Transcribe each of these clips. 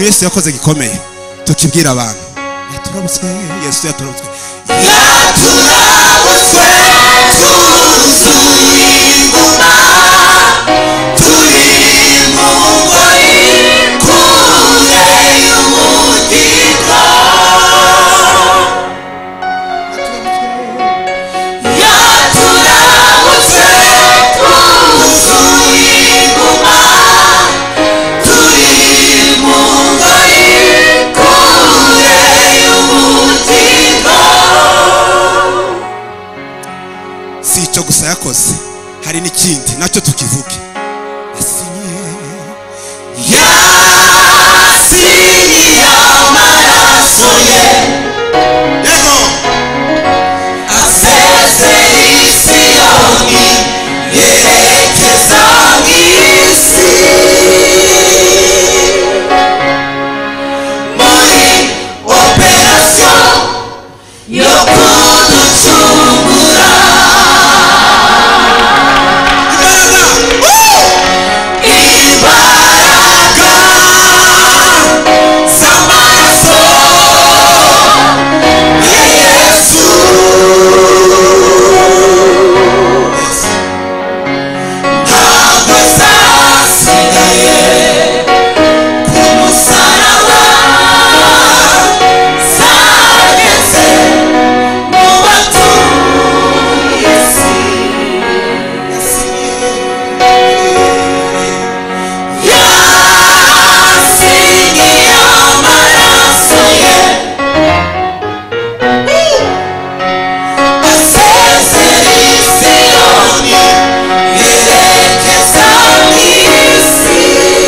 Yesu yakoze gikomeye tukibwira abantu. Yaturabutswe Yesu yaturabutswe tuzuye inguma turi mu ngoyi kure y'umudiho yaturabutswe tuzuye inguma turi mu ngoyi kure y'umudiho. si icyo gusa yakoze, hari n'ikindi nacyo tukivuge. yasinyiye amaraso ye Yego asezera Isiyoni yerekeza mu isi muri operasiyo yo kuducungura imbaraga z'amaraso ya Yesu ntabwo zasigaye ku musaraba zageze mu batuye isi yasinyiye amaraso ye asezera Isiyoni yerekeza mu isi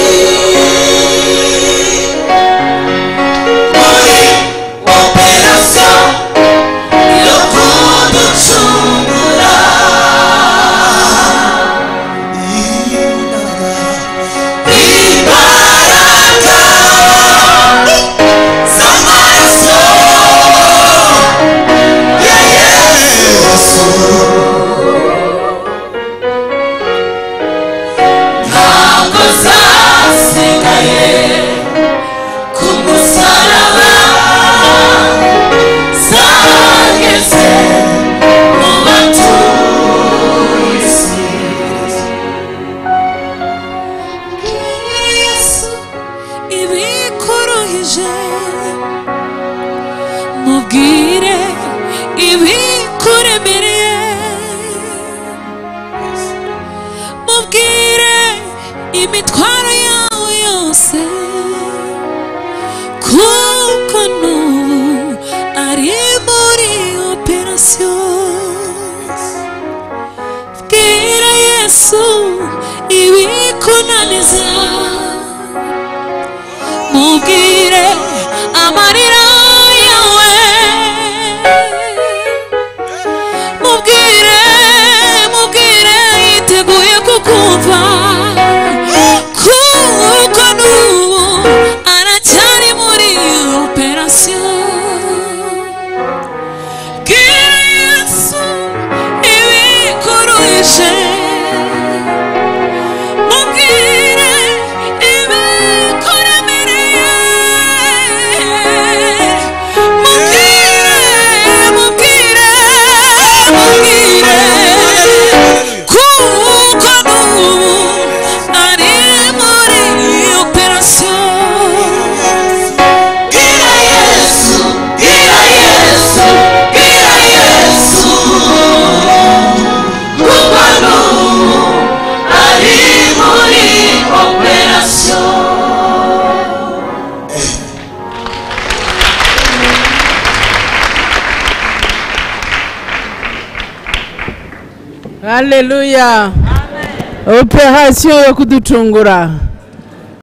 muri operasiyo yo kuducungura imbaraga z'amaraso ya Yesu ntabwo zasigaye ku musaraba zageze mu batuye isi Yesu ibikuruhije mubwire ibikuremereye mubwire imitwaro yawe yose kuko n'ubu ari muri operasiyo. Bwira Yesu ibikunaniza mubwire amarira yawe mubwire yiteguye kukumva kuko n'ubu aracyari muri operasiyo. Bwira Yesu ibikuruhije mubwire ibikuremereye mubwire kuko n'ubu ari muri operasiyo. bwira Yesu bwira Yesu bwira Yesu kuko n'ubu ari muri operasiyo. Haleluya. Operasiyo yo kuducungura.